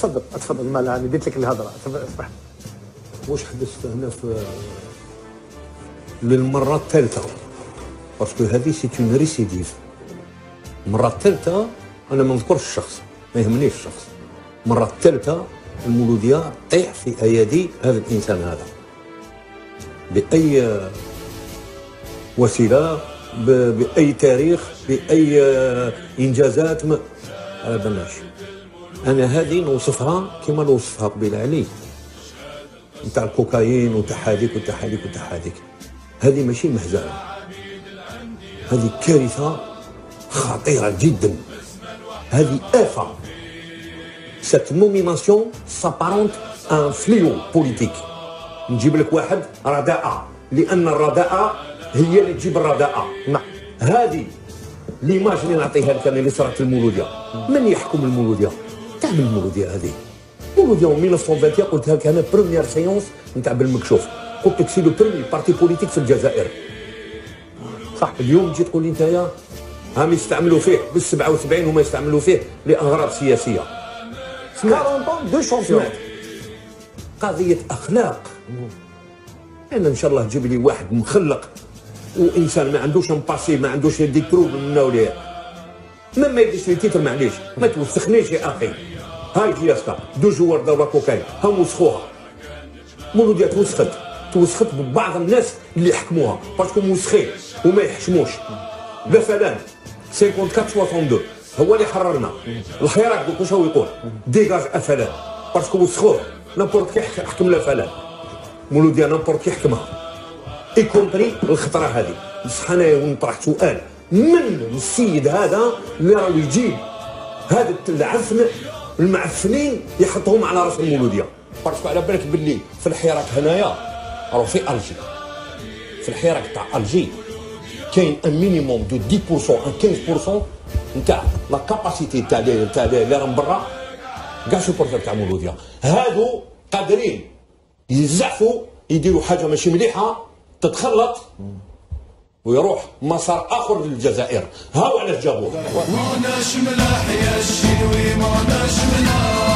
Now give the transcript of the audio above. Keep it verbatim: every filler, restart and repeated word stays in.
تفضل تفضل، ما يعني ديت لك الهضره، اسمح. واش حدثت هنا في للمره الثالثه، باسكو هذه سي اون ريسيديف. المره الثالثه انا ما نذكرش الشخص، ما يهمنيش الشخص. المره الثالثه المولوديه تطيح في ايادي هذا الانسان هذا باي وسيله، باي تاريخ، باي انجازات، ما على بالناش. انا هذه نوصفها كما نوصفها قبيله عليه نتاع الكوكايين وتاع هذيك وتاع هذيك وتاع هذيك. هذه ماشي مهزله، هذه كارثه خطيره جدا، هذه آفة. cette nomination s'apparente à un fléau politique. نجيب لك واحد رداءة، لأن الرداءة هي اللي تجيب الرداءة. نعم. هذه ليماج اللي نعطيها لك أنا اللي صارت المولودية. من يحكم المولودية؟ تعمل المولودية هذه. المولودية من ألف وتسعمائة وثمانين قلتها لك أنا بروميير سيونس نتاع بالمكشوف. قلت لك سي لو بروميي بارتي بوليتيك في الجزائر. صح. اليوم تجي تقول لي نتايا هم يستعملوا فيه بال سبعة وسبعين وما يستعملوا فيه لأغراض سياسية. أربعين دو شامبيون. قضية أخلاق. أنا إن شاء الله تجيب لي واحد مخلق وإنسان ما عندوش مباسي، ما عندوش دي كروب من وليه. ما ما يديش لي تيتر، معليش ما توسخنيش يا أخي. هاي جياسكا دو جوار دورة كوكايين هم وسخوها. مولودية توسخت، توسخت ببعض الناس اللي يحكموها باسكو موسخين وما يحشموش. مثلا أربعة وخمسين اثنين وستين هو اللي حررنا. الخيرات دوك واش هو يقول؟ ديجاج افلان باسكو وسخوه. نابورت كي يحكم الافلان، مولوديا نابورت كي يحكمها اي كومبري الخطره هذه. بصح انا نطرح سؤال، من السيد هذا اللي راهو يجيب هذا العفن المعفنين يحطهم على راس المولوديه؟ باسكو على بالك باللي في الحراك هنايا راهو في الجي، في الحراك تاع الجي كاين ان مينيموم دو عشرة بالمئة ان خمسة بالمئة نتاع لا كاباسيتي تاع تاع اللي راهم برا كاع سوبورتر تاع مولوديا. هادو قادرين يزعفوا يديروا حاجه ماشي مليحه تتخلط ويروح مسار اخر للجزائر. هاو علاش جابوه. ماناش ملاح يا الشنوي، ماناش ملاح.